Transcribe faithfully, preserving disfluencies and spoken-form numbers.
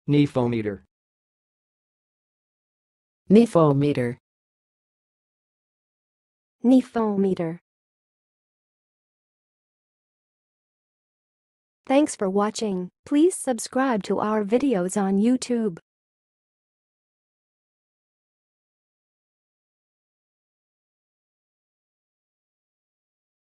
NEPHOMETER. NEPHOMETER. NEPHOMETER. Thanks for watching. Please subscribe to our videos on YouTube.